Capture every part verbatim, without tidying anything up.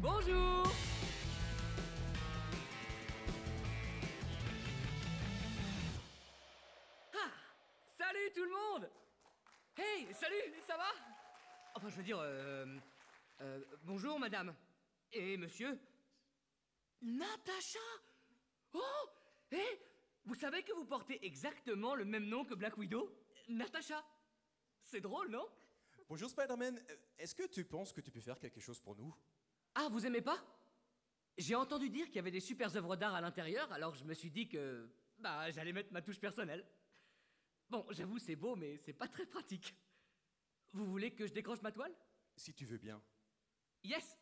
Bonjour. Ah, salut tout le monde. Hey, salut, ça va? Enfin, je veux dire, euh, euh, bonjour madame. Et monsieur? Natacha. Oh, hé, vous savez que vous portez exactement le même nom que Black Widow? Natacha. C'est drôle, non? Bonjour Spider-Man, est-ce que tu penses que tu peux faire quelque chose pour nous? Ah, vous aimez pas? J'ai entendu dire qu'il y avait des super œuvres d'art à l'intérieur, alors je me suis dit que... Bah, j'allais mettre ma touche personnelle. Bon, j'avoue, c'est beau, mais c'est pas très pratique. Vous voulez que je décroche ma toile? Si tu veux bien. Yes!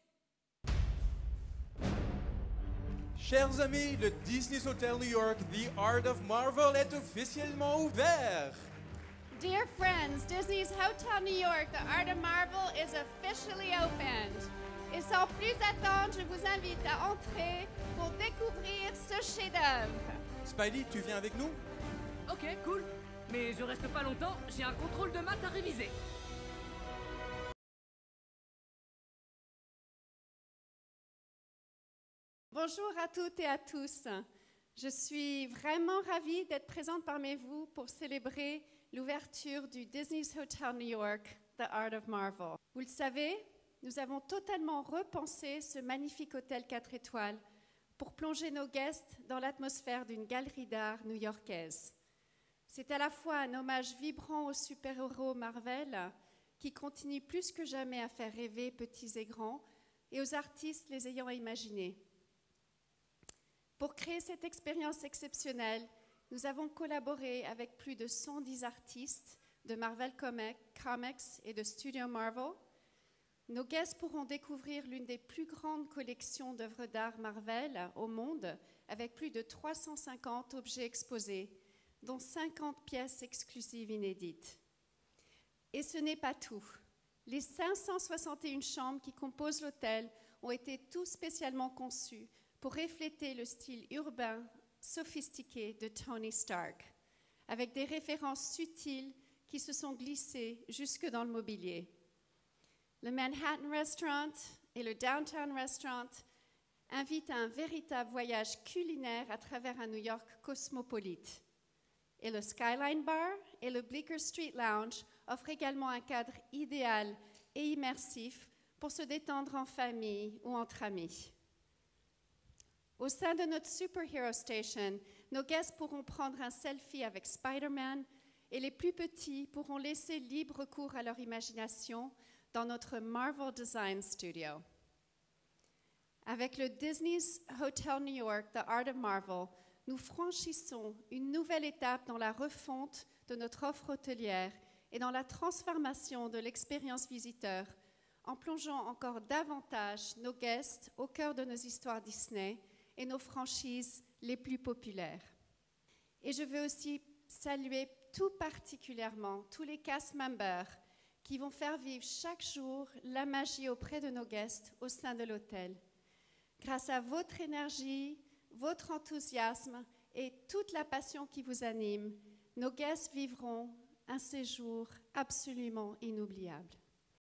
Chers amis, le Disney's Hotel New York, The Art of Marvel est officiellement ouvert! Dear friends, Disney's Hotel New York, The Art of Marvel is officially opened. Et sans plus attendre, je vous invite à entrer pour découvrir ce chef-d'œuvre. Spidey, tu viens avec nous? Ok, cool. Mais je reste pas longtemps, j'ai un contrôle de maths à réviser. Bonjour à toutes et à tous. Je suis vraiment ravie d'être présente parmi vous pour célébrer l'ouverture du Disney's Hotel New York, The Art of Marvel. Vous le savez, nous avons totalement repensé ce magnifique hôtel quatre étoiles pour plonger nos guests dans l'atmosphère d'une galerie d'art new-yorkaise. C'est à la fois un hommage vibrant aux super-héros Marvel qui continue plus que jamais à faire rêver petits et grands et aux artistes les ayant imaginés. Pour créer cette expérience exceptionnelle, nous avons collaboré avec plus de cent dix artistes de Marvel Comics et de Studio Marvel. Nos guests pourront découvrir l'une des plus grandes collections d'œuvres d'art Marvel au monde, avec plus de trois cent cinquante objets exposés, dont cinquante pièces exclusives inédites. Et ce n'est pas tout. Les cinq cent soixante et une chambres qui composent l'hôtel ont été tout spécialement conçues pour refléter le style urbain sophistiqué de Tony Stark, avec des références subtiles qui se sont glissées jusque dans le mobilier. Le Manhattan Restaurant et le Downtown Restaurant invitent à un véritable voyage culinaire à travers un New York cosmopolite. Et le Skyline Bar et le Bleecker Street Lounge offrent également un cadre idéal et immersif pour se détendre en famille ou entre amis. Au sein de notre Superhero Station, nos guests pourront prendre un selfie avec Spider-Man et les plus petits pourront laisser libre cours à leur imagination dans notre Marvel Design Studio. Avec le Disney's Hotel New York, The Art of Marvel, nous franchissons une nouvelle étape dans la refonte de notre offre hôtelière et dans la transformation de l'expérience visiteur en plongeant encore davantage nos guests au cœur de nos histoires Disney et nos franchises les plus populaires. Et je veux aussi saluer tout particulièrement tous les cast members qui vont faire vivre chaque jour la magie auprès de nos guests au sein de l'hôtel. Grâce à votre énergie, votre enthousiasme et toute la passion qui vous anime, nos guests vivront un séjour absolument inoubliable.